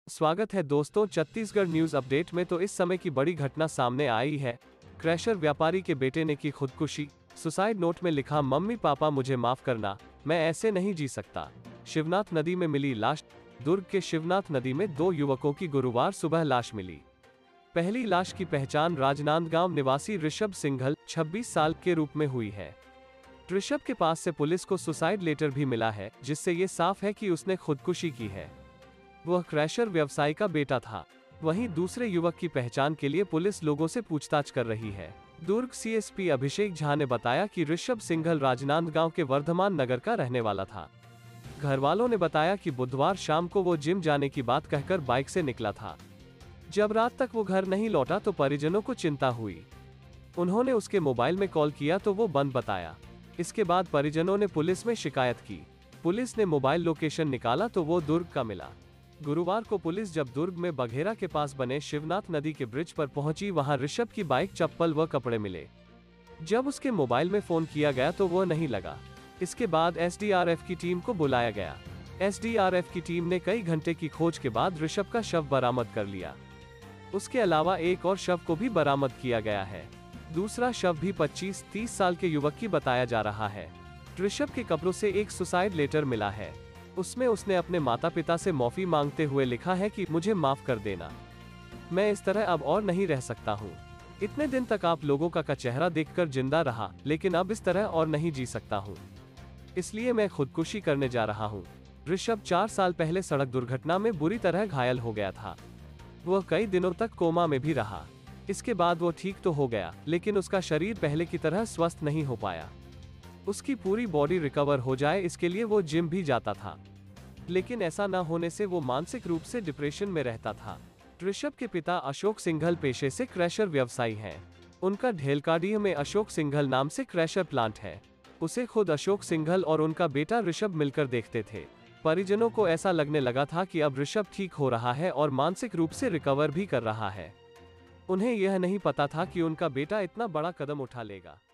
स्वागत है दोस्तों छत्तीसगढ़ न्यूज अपडेट में। तो इस समय की बड़ी घटना सामने आई है। क्रैशर व्यापारी के बेटे ने की खुदकुशी। सुसाइड नोट में लिखा, मम्मी पापा मुझे माफ करना, मैं ऐसे नहीं जी सकता। शिवनाथ नदी में मिली लाश। दुर्ग के शिवनाथ नदी में 2 युवकों की गुरुवार सुबह लाश मिली। पहली लाश की पहचान राजनांदगांव निवासी ऋषभ सिंघल 26 साल के रूप में हुई है। ऋषभ के पास से पुलिस को सुसाइड लेटर भी मिला है, जिससे ये साफ है कि उसने खुदकुशी की है। वह क्रैशर व्यवसायी का बेटा था। वहीं दूसरे युवक की पहचान के लिए पुलिस लोगों से पूछताछ कर रही है। दुर्ग सीएसपी अभिषेक झा ने बताया कि ऋषभ सिंघल राजनांदगांव के वर्धमान नगर का रहने वाला था। घर वालों ने बताया कि बुधवार शाम को वो जिम जाने की बात कहकर बाइक से निकला था। जब रात तक वो घर नहीं लौटा तो परिजनों को चिंता हुई। उन्होंने उसके मोबाइल में कॉल किया तो वो बंद बताया। इसके बाद परिजनों ने पुलिस में शिकायत की। पुलिस ने मोबाइल लोकेशन निकाला तो वो दुर्ग का मिला। गुरुवार को पुलिस जब दुर्ग में बघेरा के पास बने शिवनाथ नदी के ब्रिज पर पहुंची, वहां ऋषभ की बाइक, चप्पल व कपड़े मिले। जब उसके मोबाइल में फोन किया गया तो वो नहीं लगा। इसके बाद एसडीआरएफ की टीम को बुलाया गया। एसडीआरएफ की टीम ने कई घंटे की खोज के बाद ऋषभ का शव बरामद कर लिया। उसके अलावा एक और शव को भी बरामद किया गया है। दूसरा शव भी 25-30 साल के युवक की बताया जा रहा है। ऋषभ के कपड़ों से एक सुसाइड लेटर मिला है। उसमें उसने अपने माता पिता से माफी मांगते हुए लिखा है कि मुझे माफ कर देना, मैं इस तरह अब और नहीं रह सकता हूँ। इतने दिन तक आप लोगों का चेहरा देखकर जिंदा रहा, लेकिन अब इस तरह और नहीं जी सकता हूँ, इसलिए मैं खुदकुशी करने जा रहा हूँ। ऋषभ 4 साल पहले सड़क दुर्घटना में बुरी तरह घायल हो गया था। वह कई दिनों तक कोमा में भी रहा। इसके बाद वो ठीक तो हो गया, लेकिन उसका शरीर पहले की तरह स्वस्थ नहीं हो पाया। उसकी पूरी बॉडी रिकवर हो जाए, इसके लिए वो जिम भी जाता था, लेकिन ऐसा न होने से वो मानसिक रूप से डिप्रेशन में रहता था। ऋषभ के पिता अशोक सिंघल पेशे से क्रैशर व्यवसायी हैं। उनका ढेलकाडीह में अशोक सिंघल नाम से क्रैशर प्लांट है। उसे खुद अशोक सिंघल और उनका बेटा ऋषभ मिलकर देखते थे। परिजनों को ऐसा लगने लगा था कि अब ऋषभ ठीक हो रहा है और मानसिक रूप से रिकवर भी कर रहा है। उन्हें यह नहीं पता था कि उनका बेटा इतना बड़ा कदम उठा लेगा।